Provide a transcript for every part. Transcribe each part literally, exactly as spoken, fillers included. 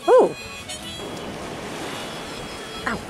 Oh. Ow.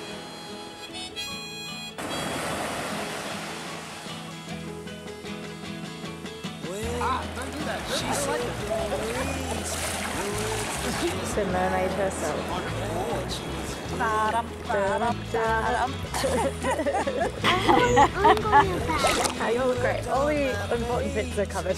Ah, don't do that. She's like She's a mermaid herself. How you all look great. All the important bits are covered.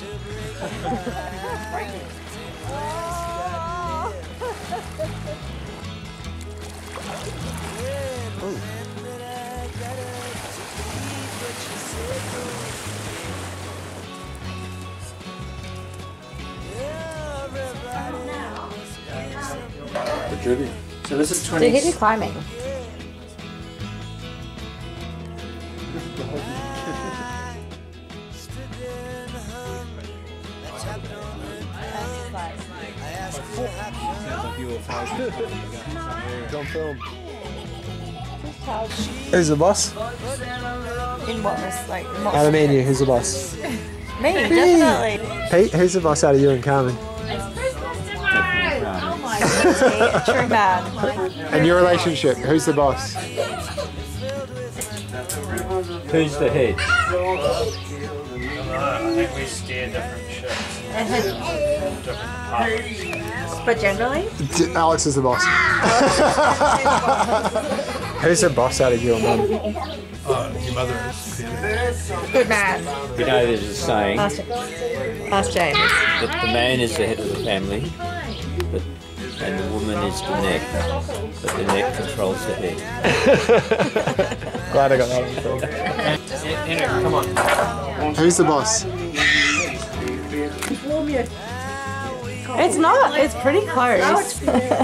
So this is So twenty. here's your climbing. Don't film. Who's the boss? In what was like? What Out of me and you, who's the boss? Me, definitely. Pete, who's the boss out of you and Carmen? Oh my god, a true man. And your relationship, who's the boss? Who's the head? I think we steer different ships. Different departments. But generally, D- Alex is the boss. Who's the boss out of you and Mum? Oh, your mother is. good man. You know there's a saying Ask, ask James. that the man is the head of the family, but and the woman is the neck, but the neck controls the head. Glad I got that one. Henrik, come on. Who's the boss? It's not. It's pretty close.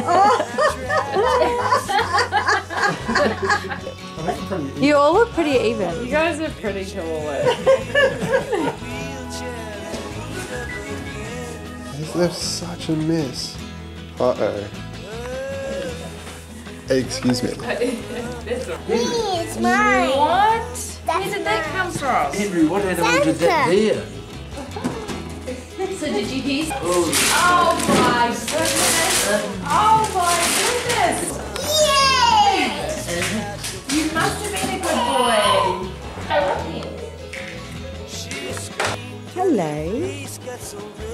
You all look pretty even. You guys are pretty cool. There's such a mess. Uh oh. Excuse me. It's mine. What? Where did that come from? Henry, what animal did that there? So did you hear? Oh my goodness! Oh my goodness! Yay! You must have been a good boy. I love you. Hello.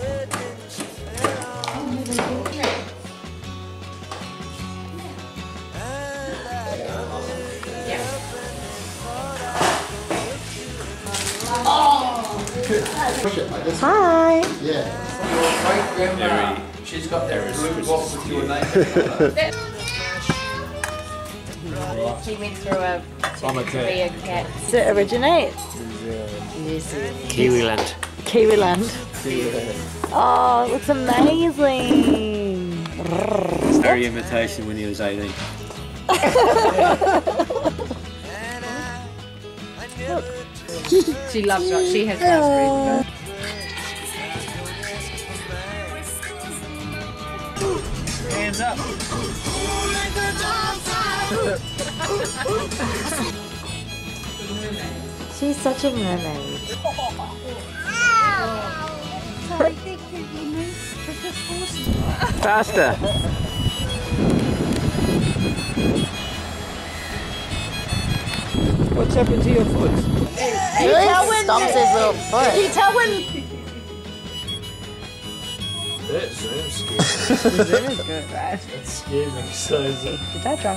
Hi. Very. She's got that wristwatch with your name. He went through a I'm a cat. Korea cat. Does it originate? Kiwiland. Kiwiland. Oh, it looks amazing. Very imitation when he was eighteen. She loves it. She has raspberries. Hands up. She's such a mermaid. Faster. What's happened to your foot? He really stomps his little foot. Can you tell when? That zoom scared me. Zoom is good, right? That scared me so zoom. Is that drunk?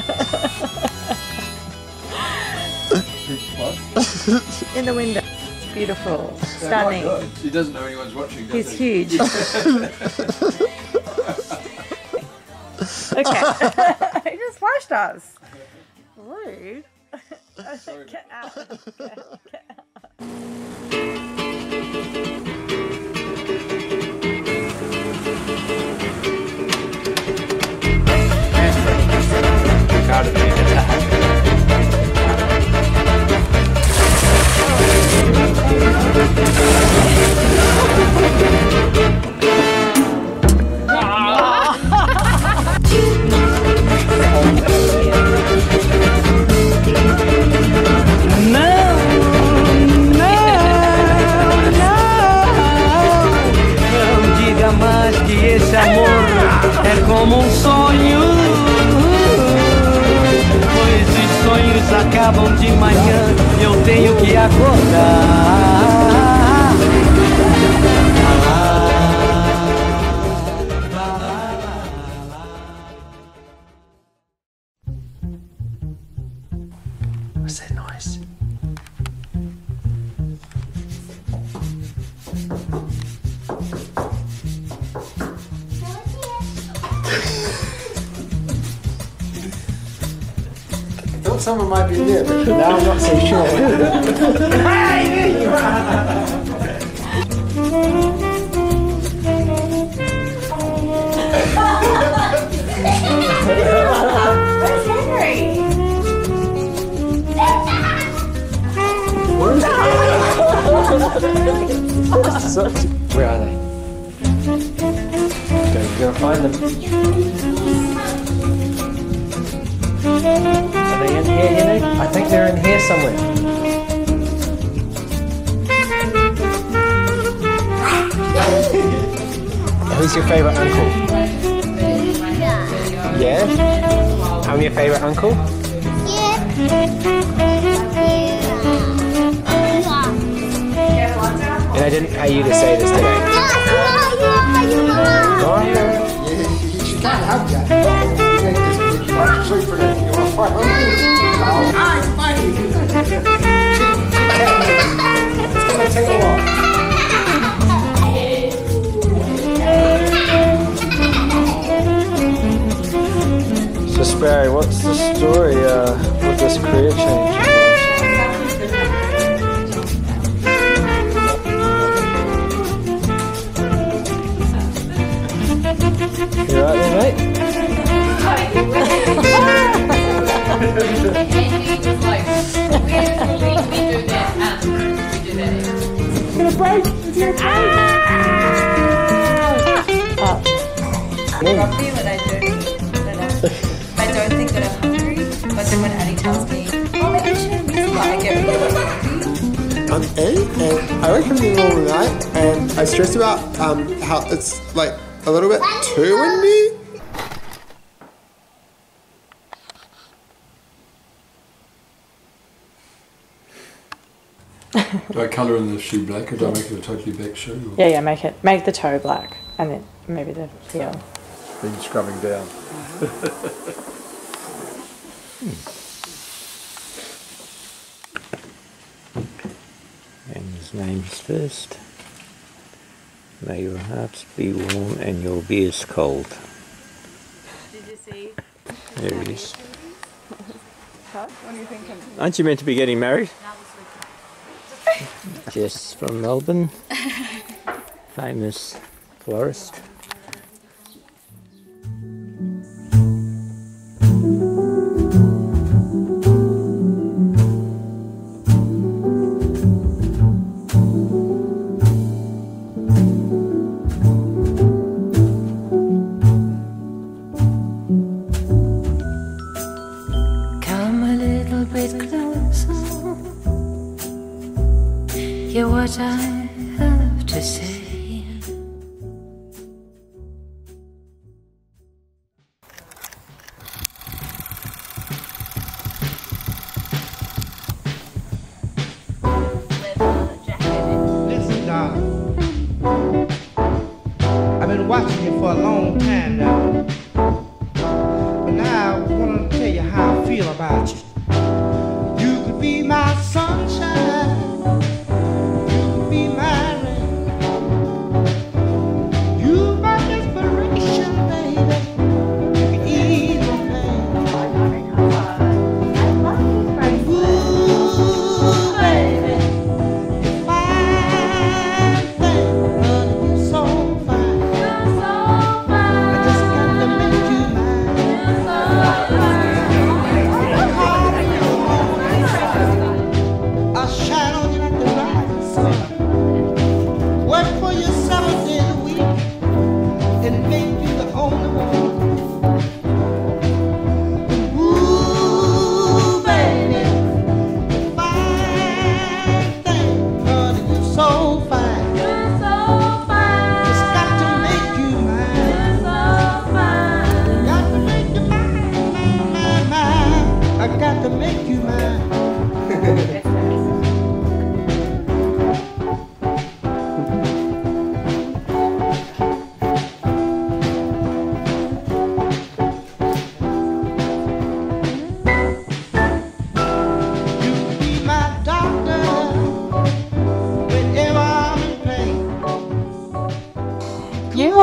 What? In the window. It's beautiful. Stunning. She doesn't know anyone's watching. does He's he? huge. Okay. He just flashed us. Rude. Get out. Get out. No! acabam de manhã, eu tenho que acordar. What's that noise? I thought someone might be near, but now I'm not so sure. Hey, there you are! Where's Henry? Where are they? Go, go find them. Are they in here, you know? I think they're in here somewhere. Who's your favourite uncle? Yeah? I'm your favourite uncle? And I didn't pay you to say this today. Yeah, you can't have that. Sweet for that. You want to fight hungry? Oh, it's funny. It's going to take a while. So Sparrow, what's the story uh, with this career change? You right there, mate? It's gonna break. It's gonna break. I love me when I don't eat. I don't think that I'm hungry, but then when Annie tells me, oh, maybe I should have music, I get really hungry. I'm Eddie, and I work from the middle of the night, and I stress about um, how it's like a little bit two in me. Do I colour in the shoe black, or do I make it a totally black shoe? Or? Yeah, yeah, make it make the toe black, and then maybe the heel. Been scrubbing down. And his name's first. May your hearts be warm and your beers cold. Did you see? There he is. What are you thinking? Aren't you meant to be getting married? Jess from Melbourne, famous florist. Come a little bit closer. Hear what I have to say. Listen, darling. I've been watching you for a long time now. But now I want to tell you how I feel about you. You could be my sunshine. You could be my rain. You my inspiration, baby. You can ease the pain. Ooh, baby. You're fine, thing. You're so fine. I just got to make you mine. I shine on you like the rising sun. Work for you seven days a week and make you the only one. Ooh, baby, you're fine thing, honey, you're so fine. Just got to make you mine. Got to make you mine, mine, mine, mine. I got to make you mine.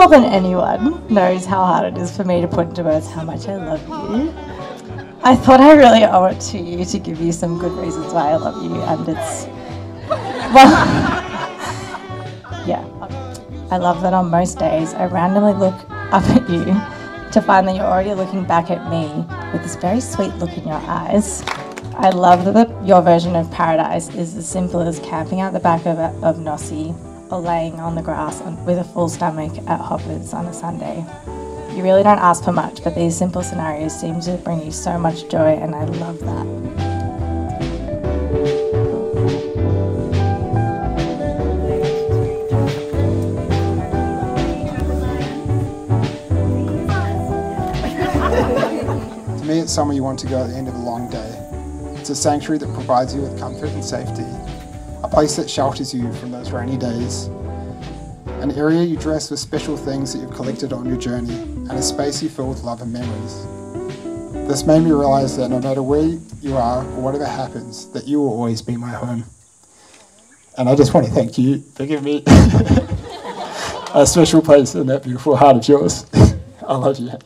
more than anyone knows how hard it is for me to put into words how much I love you. I thought I really owe it to you to give you some good reasons why I love you, and it's, well, yeah. I love that on most days I randomly look up at you to find that you're already looking back at me with this very sweet look in your eyes. I love that the, your version of paradise is as simple as camping out the back of, of Nossi or laying on the grass on, with a full stomach at Hoppers on a Sunday. You really don't ask for much, but these simple scenarios seem to bring you so much joy, and I love that. To me, it's somewhere you want to go at the end of a long day. It's a sanctuary that provides you with comfort and safety, a place that shelters you from those rainy days, an area you dress with special things that you've collected on your journey, and a space you fill with love and memories. This made me realise that no matter where you are or whatever happens, that you will always be my home. And I just want to thank you for giving me a special place in that beautiful heart of yours. I love you.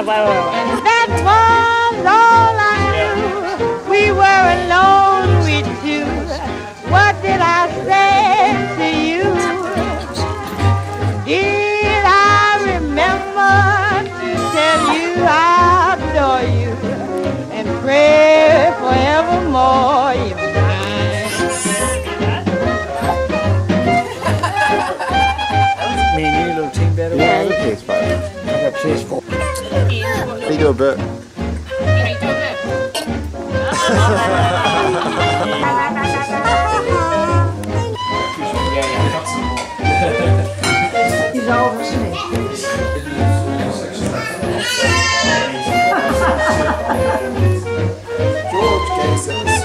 wait, wait, wait. That was all I knew. We were alone, we two. What did I say to you? Did I remember to tell you I adore you and pray forevermore you're mine? Me and you, little team battle. Yeah, the P S five. I got P S four. You do a bit. He's over me. George gets it.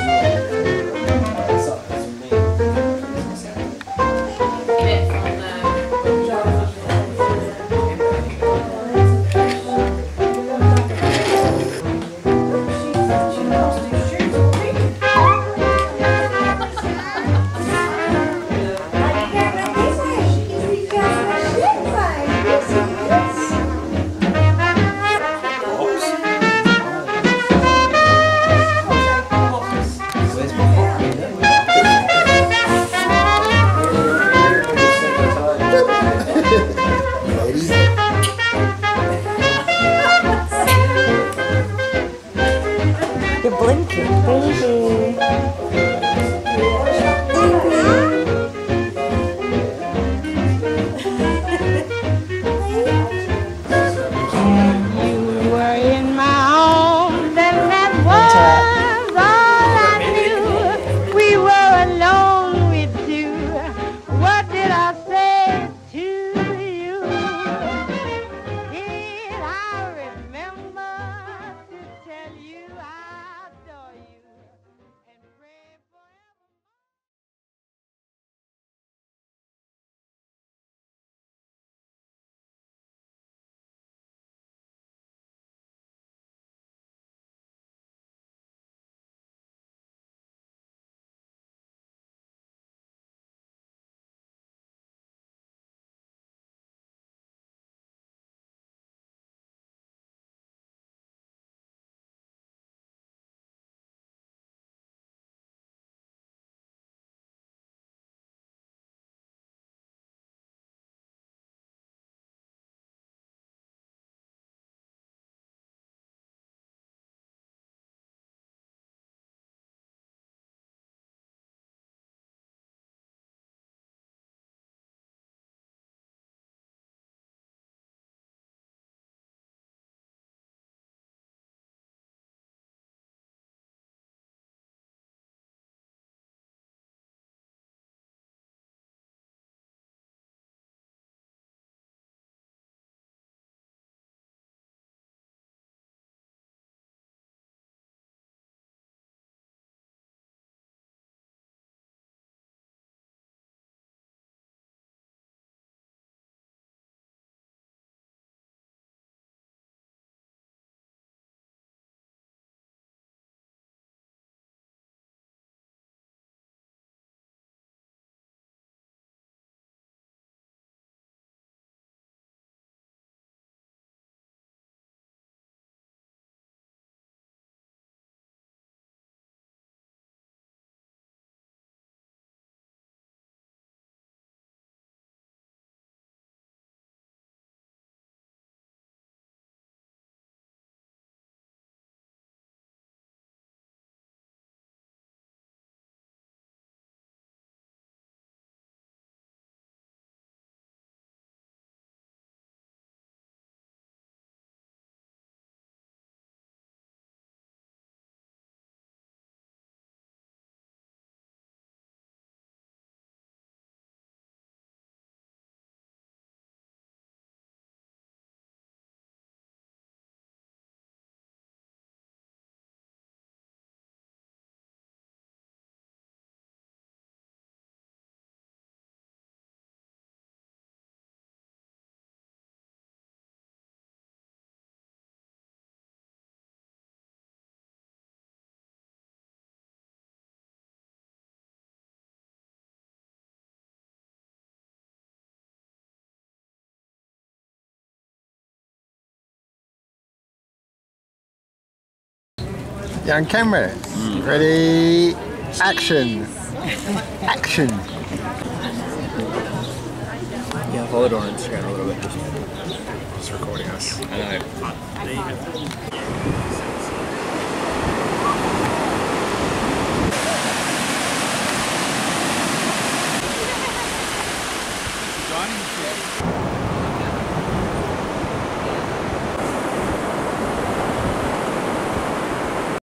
You're on camera. Ready, action. Action. Yeah, I followed her on Instagram a little bit. Just recording us. I know.